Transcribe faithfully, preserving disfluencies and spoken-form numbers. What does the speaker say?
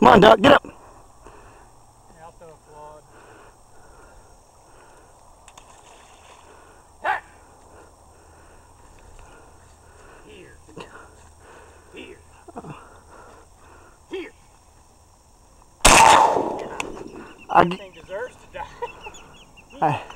Come on, Duck, get up. Yeah, I'll throw a quad. Here. Here. Here. I, That thing deserves to die. I,